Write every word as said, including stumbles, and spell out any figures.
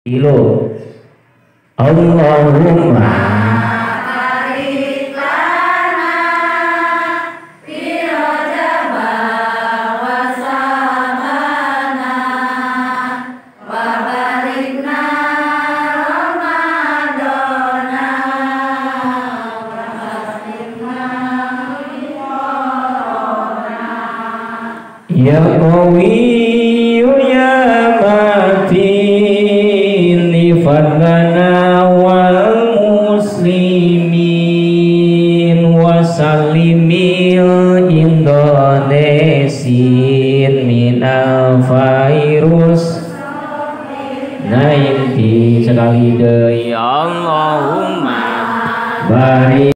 Kilo Allahumma barik lana fi Rajab wa Sya'bana wa barikna Ramadana wa basikna ya qawi ya matin fadlana wal muslimin wasallimil indonesin minal virus nainti sekali deui Allahumma barik